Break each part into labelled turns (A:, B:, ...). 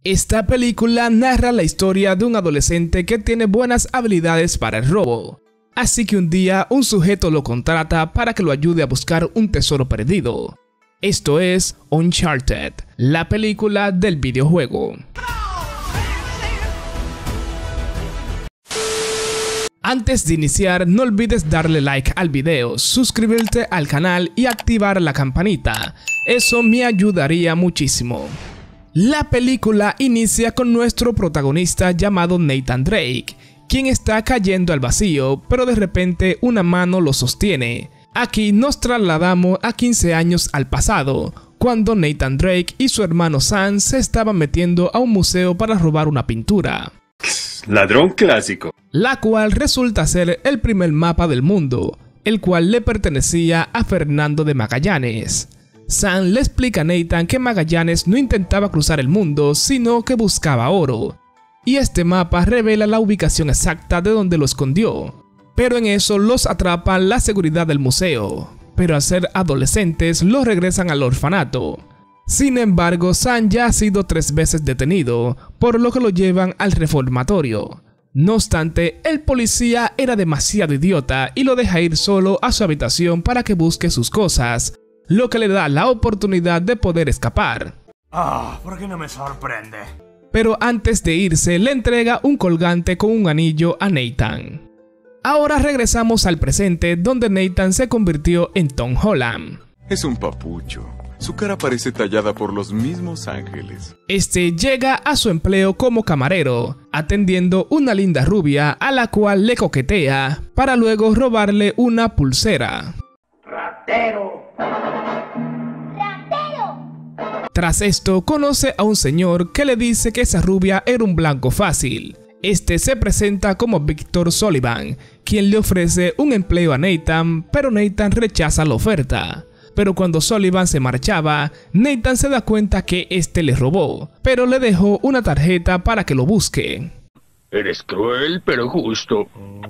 A: Esta película narra la historia de un adolescente que tiene buenas habilidades para el robo. Así que un día un sujeto lo contrata para que lo ayude a buscar un tesoro perdido. Esto es Uncharted, la película del videojuego. Antes de iniciar, no olvides darle like al video, suscribirte al canal y activar la campanita. Eso me ayudaría muchísimo. La película inicia con nuestro protagonista llamado Nathan Drake, quien está cayendo al vacío, pero de repente una mano lo sostiene. Aquí nos trasladamos a 15 años al pasado, cuando Nathan Drake y su hermano Sam se estaban metiendo a un museo para robar una pintura.
B: Ladrón clásico.
A: La cual resulta ser el primer mapa del mundo, el cual le pertenecía a Fernando de Magallanes. Sam le explica a Nathan que Magallanes no intentaba cruzar el mundo, sino que buscaba oro. Y este mapa revela la ubicación exacta de donde lo escondió. Pero en eso los atrapa la seguridad del museo. Pero al ser adolescentes los regresan al orfanato. Sin embargo, Sam ya ha sido 3 veces detenido, por lo que lo llevan al reformatorio. No obstante, el policía era demasiado idiota y lo deja ir solo a su habitación para que busque sus cosas, lo que le da la oportunidad de poder escapar.
C: ¿Por qué no me sorprende?
A: Pero antes de irse, le entrega un colgante con un anillo a Nathan. Ahora regresamos al presente, donde Nathan se convirtió en Tom Holland.
D: Es un papucho. Su cara parece tallada por los mismos ángeles.
A: Este llega a su empleo como camarero, atendiendo una linda rubia a la cual le coquetea, para luego robarle una pulsera.
C: ¡Ratero!
A: Tras esto, conoce a un señor que le dice que esa rubia era un blanco fácil. Este se presenta como Victor Sullivan, quien le ofrece un empleo a Nathan, pero Nathan rechaza la oferta. Pero cuando Sullivan se marchaba, Nathan se da cuenta que este le robó, pero le dejó una tarjeta para que lo busque.
E: Eres cruel, pero justo.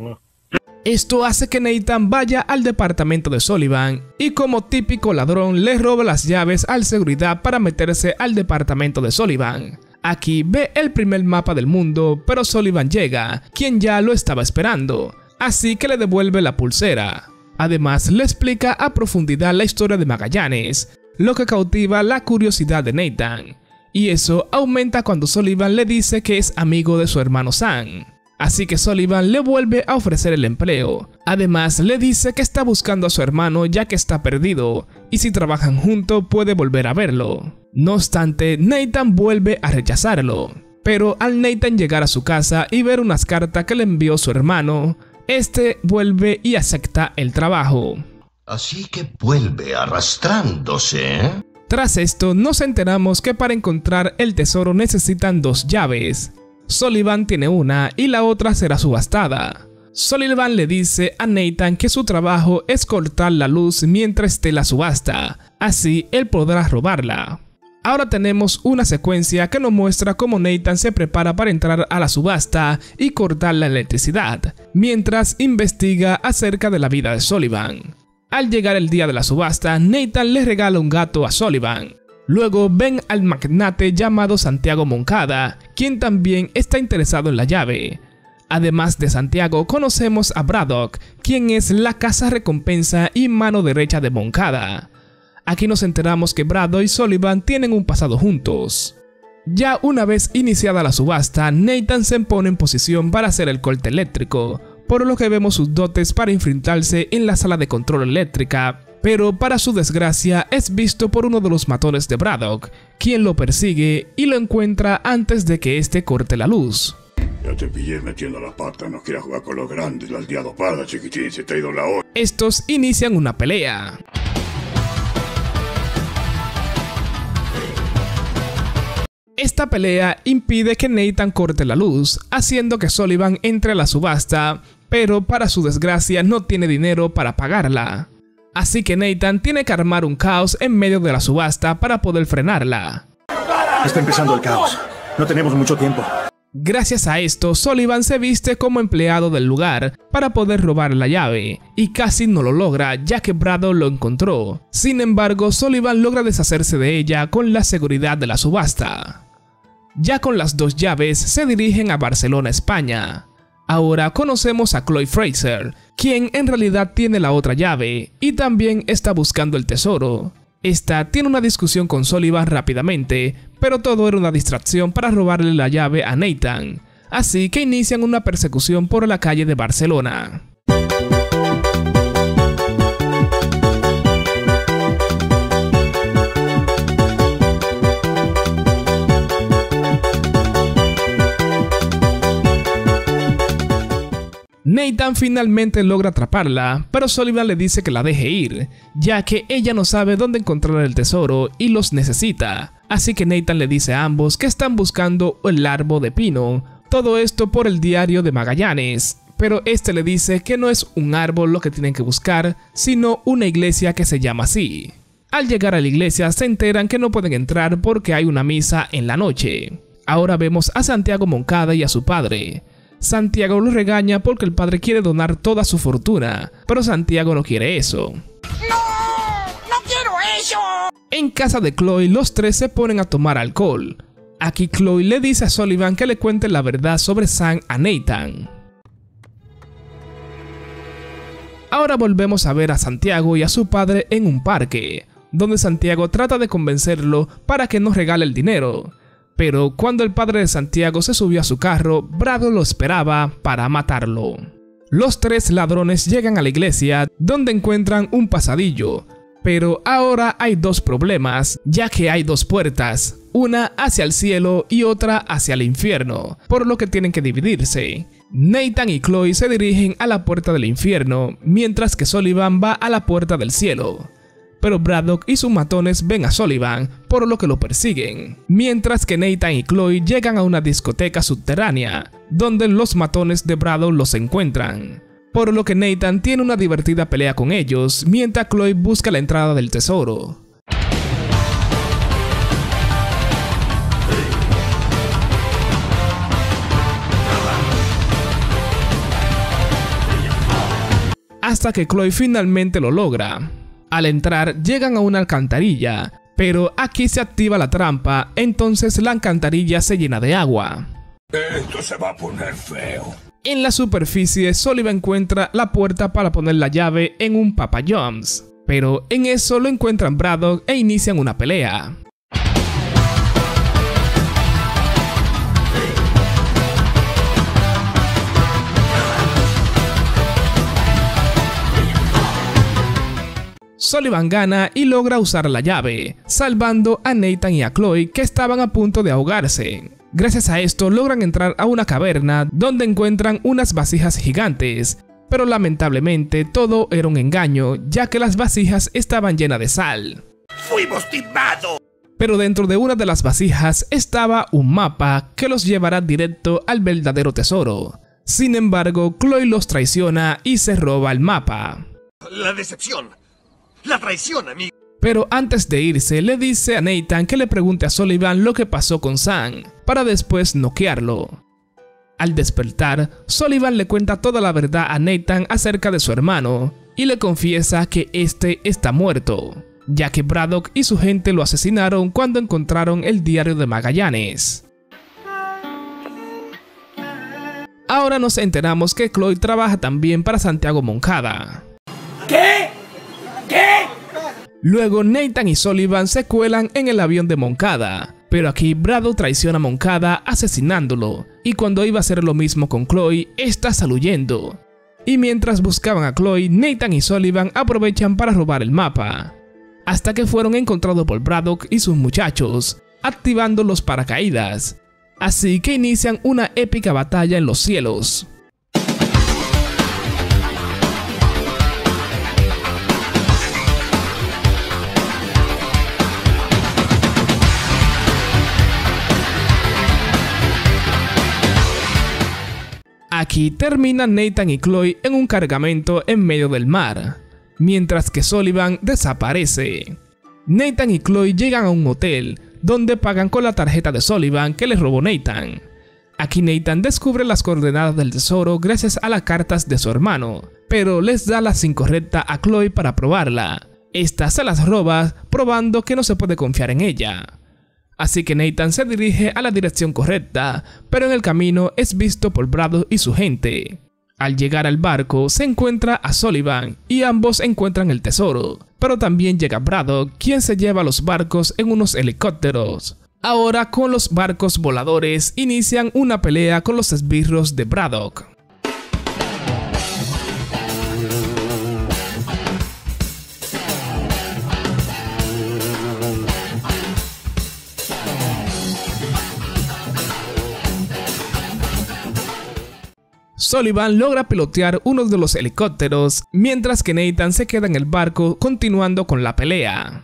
A: Esto hace que Nathan vaya al departamento de Sullivan y como típico ladrón le roba las llaves al seguridad para meterse al departamento de Sullivan. Aquí ve el primer mapa del mundo, pero Sullivan llega, quien ya lo estaba esperando, así que le devuelve la pulsera. Además le explica a profundidad la historia de Magallanes, lo que cautiva la curiosidad de Nathan, y eso aumenta cuando Sullivan le dice que es amigo de su hermano Sam. Así que Sullivan le vuelve a ofrecer el empleo. Además le dice que está buscando a su hermano ya que está perdido, y si trabajan juntos puede volver a verlo. No obstante, Nathan vuelve a rechazarlo. Pero al Nathan llegar a su casa y ver unas cartas que le envió su hermano, este vuelve y acepta el trabajo.
F: Así que vuelve arrastrándose, ¿eh?
A: Tras esto, nos enteramos que para encontrar el tesoro necesitan 2 llaves. Sullivan tiene una y la otra será subastada. Sullivan le dice a Nathan que su trabajo es cortar la luz mientras esté la subasta, así él podrá robarla. Ahora tenemos una secuencia que nos muestra cómo Nathan se prepara para entrar a la subasta y cortar la electricidad, mientras investiga acerca de la vida de Sullivan. Al llegar el día de la subasta, Nathan le regala un gato a Sullivan. Luego ven al magnate llamado Santiago Moncada, quien también está interesado en la llave. Además de Santiago, conocemos a Braddock, quien es la cazarrecompensa y mano derecha de Moncada. Aquí nos enteramos que Braddock y Sullivan tienen un pasado juntos. Ya una vez iniciada la subasta, Nathan se pone en posición para hacer el corte eléctrico, por lo que vemos sus dotes para infiltrarse en la sala de control eléctrica, pero para su desgracia es visto por uno de los matones de Braddock, quien lo persigue y lo encuentra antes de que este corte la luz.
G: Ya te pillé metiendo la pata, no quieras jugar con los grandes, la has liado parda, chiquitín, se te ha ido la hora.
A: Estos inician una pelea. Esta pelea impide que Nathan corte la luz, haciendo que Sullivan entre a la subasta, pero para su desgracia no tiene dinero para pagarla. Así que Nathan tiene que armar un caos en medio de la subasta para poder frenarla.
C: Está empezando el caos. No tenemos mucho tiempo.
A: Gracias a esto, Sullivan se viste como empleado del lugar para poder robar la llave, y casi no lo logra ya que Braddock lo encontró. Sin embargo, Sullivan logra deshacerse de ella con la seguridad de la subasta. Ya con las 2 llaves se dirigen a Barcelona, España. Ahora conocemos a Chloe Fraser, quien en realidad tiene la otra llave y también está buscando el tesoro. Esta tiene una discusión con Sullivan rápidamente, pero todo era una distracción para robarle la llave a Nathan, así que inician una persecución por la calle de Barcelona. Nathan finalmente logra atraparla, pero Sullivan le dice que la deje ir, ya que ella no sabe dónde encontrar el tesoro y los necesita. Así que Nathan le dice a ambos que están buscando el árbol de pino, todo esto por el diario de Magallanes, pero este le dice que no es un árbol lo que tienen que buscar, sino una iglesia que se llama así. Al llegar a la iglesia se enteran que no pueden entrar porque hay una misa en la noche. Ahora vemos a Santiago Moncada y a su padre. Santiago lo regaña porque el padre quiere donar toda su fortuna, pero Santiago no quiere eso.
H: ¡No quiero eso!
A: En casa de Chloe, los 3 se ponen a tomar alcohol. Aquí Chloe le dice a Sullivan que le cuente la verdad sobre Sam a Nathan. Ahora volvemos a ver a Santiago y a su padre en un parque, donde Santiago trata de convencerlo para que nos regale el dinero. Pero cuando el padre de Santiago se subió a su carro, Braddock lo esperaba para matarlo. Los 3 ladrones llegan a la iglesia, donde encuentran un pasadillo. Pero ahora hay 2 problemas, ya que hay 2 puertas, una hacia el cielo y otra hacia el infierno, por lo que tienen que dividirse. Nathan y Chloe se dirigen a la puerta del infierno, mientras que Sullivan va a la puerta del cielo. Pero Braddock y sus matones ven a Sullivan, por lo que lo persiguen, mientras que Nathan y Chloe llegan a una discoteca subterránea, donde los matones de Braddock los encuentran, por lo que Nathan tiene una divertida pelea con ellos, mientras Chloe busca la entrada del tesoro. Hasta que Chloe finalmente lo logra. Al entrar, llegan a una alcantarilla, pero aquí se activa la trampa, entonces la alcantarilla se llena de agua.
G: Esto se va a poner feo.
A: En la superficie, Sullivan encuentra la puerta para poner la llave en un Papa John's, pero en eso lo encuentran Braddock e inician una pelea. Sullivan gana y logra usar la llave, salvando a Nathan y a Chloe que estaban a punto de ahogarse. Gracias a esto logran entrar a una caverna donde encuentran unas vasijas gigantes, pero lamentablemente todo era un engaño, ya que las vasijas estaban llenas de sal.
C: ¡Fuimos timados!
A: Pero dentro de una de las vasijas estaba un mapa que los llevará directo al verdadero tesoro. Sin embargo, Chloe los traiciona y se roba el mapa.
C: La decepción. La traición, amigo.
A: Pero antes de irse, le dice a Nathan que le pregunte a Sullivan lo que pasó con Sam, para después noquearlo. Al despertar, Sullivan le cuenta toda la verdad a Nathan acerca de su hermano, y le confiesa que este está muerto, ya que Braddock y su gente lo asesinaron cuando encontraron el diario de Magallanes. Ahora nos enteramos que Chloe trabaja también para Santiago Moncada.
C: ¿Qué?
A: Luego Nathan y Sullivan se cuelan en el avión de Moncada, pero aquí Braddock traiciona a Moncada asesinándolo, y cuando iba a hacer lo mismo con Chloe, esta sale huyendo. Y mientras buscaban a Chloe, Nathan y Sullivan aprovechan para robar el mapa, hasta que fueron encontrados por Braddock y sus muchachos, activando los paracaídas. Así que inician una épica batalla en los cielos. Aquí terminan Nathan y Chloe en un cargamento en medio del mar, mientras que Sullivan desaparece. Nathan y Chloe llegan a un hotel, donde pagan con la tarjeta de Sullivan que les robó Nathan. Aquí Nathan descubre las coordenadas del tesoro gracias a las cartas de su hermano, pero les da las incorrectas a Chloe para probarla. Esta se las roba, probando que no se puede confiar en ella. Así que Nathan se dirige a la dirección correcta, pero en el camino es visto por Braddock y su gente. Al llegar al barco se encuentra a Sullivan y ambos encuentran el tesoro, pero también llega Braddock, quien se lleva los barcos en unos helicópteros. Ahora con los barcos voladores inician una pelea con los esbirros de Braddock. Sullivan logra pilotear uno de los helicópteros, mientras que Nathan se queda en el barco continuando con la pelea.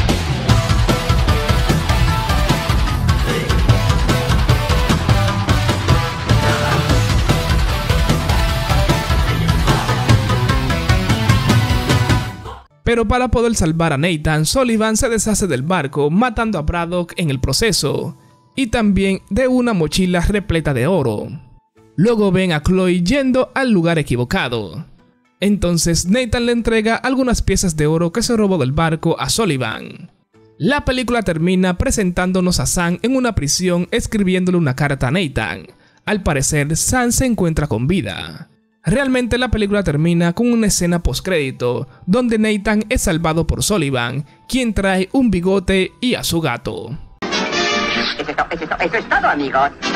A: Pero para poder salvar a Nathan, Sullivan se deshace del barco, matando a Braddock en el proceso, y también de una mochila repleta de oro. Luego ven a Chloe yendo al lugar equivocado. Entonces Nathan le entrega algunas piezas de oro que se robó del barco a Sullivan. La película termina presentándonos a Sam en una prisión escribiéndole una carta a Nathan. Al parecer, Sam se encuentra con vida. Realmente la película termina con una escena postcrédito donde Nathan es salvado por Sullivan, quien trae un bigote y a su gato.
H: Eso es todo, amigos.